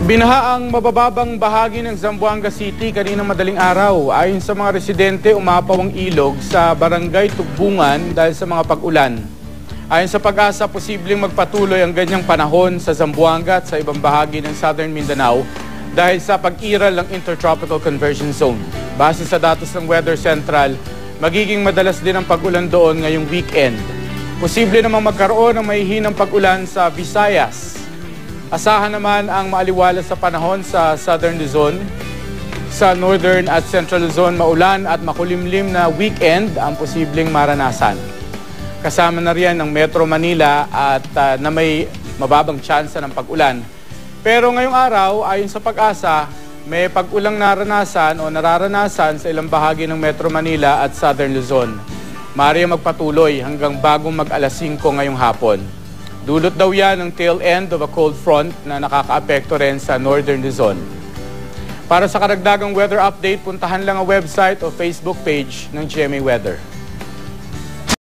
Binaha ang mabababang bahagi ng Zamboanga City kaninang madaling araw. Ayon sa mga residente, umapaw ang ilog sa barangay Tugbungan dahil sa mga pag-ulan. Ayon sa Pag-asa, posibleng magpatuloy ang ganyang panahon sa Zamboanga at sa ibang bahagi ng Southern Mindanao dahil sa pag-iral ng Intertropical Conversion Zone. Base sa datos ng Weather Central, magiging madalas din ang pag-ulan doon ngayong weekend. Posible namang magkaroon ng mahihinang pag-ulan sa Visayas. Asahan naman ang maaliwalas sa panahon sa Southern Luzon. Sa Northern at Central Luzon, maulan at makulimlim na weekend ang posibleng maranasan. Kasama na riyan ang Metro Manila at na may mababang tsansa ng pag-ulan. Pero ngayong araw, ayon sa Pag-asa, may pag-ulang naranasan o nararanasan sa ilang bahagi ng Metro Manila at Southern Luzon. Maaari magpatuloy hanggang bagong mag-alas 5 ngayong hapon. Dulot daw yan ng tail end of a cold front na nakakaapekto rin sa Northern Luzon. Para sa karagdagang weather update, puntahan lang ang website o Facebook page ng GMA Weather.